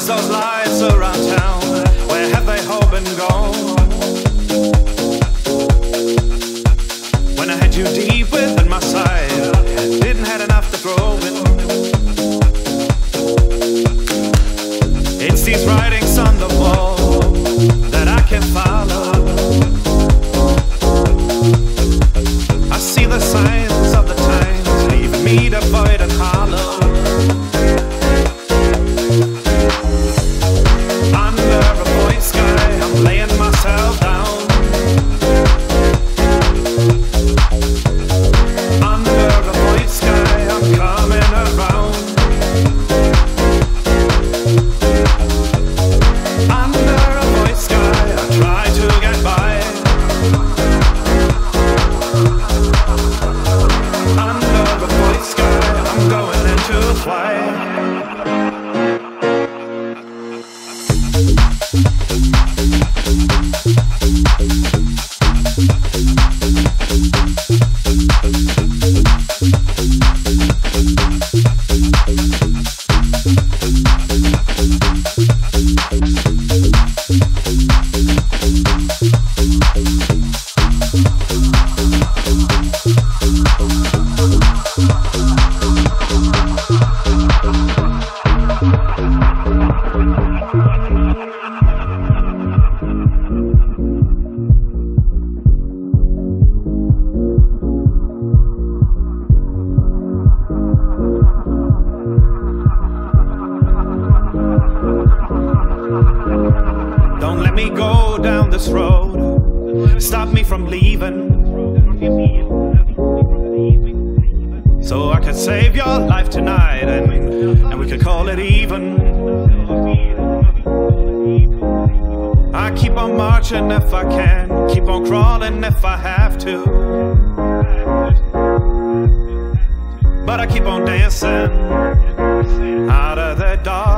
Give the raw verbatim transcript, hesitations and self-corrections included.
Where's those lights around town? Where have they all been gone? When I had you deep within my side, didn't have enough to throw in. It's these writings on the wall that I can follow. I see the signs of the times, leaving me devoid and hollow. Under a void sky, I'm laying myself down. Under a void sky, I'm coming around. Under a void sky, I try to get by. Under a void sky, I'm going into flight. Don't let me go down this road, stop me from leaving, so I could save your life tonight, and, and we could call it even. I keep on marching if I can, keep on crawling if I have to, but I keep on dancing out of the dark.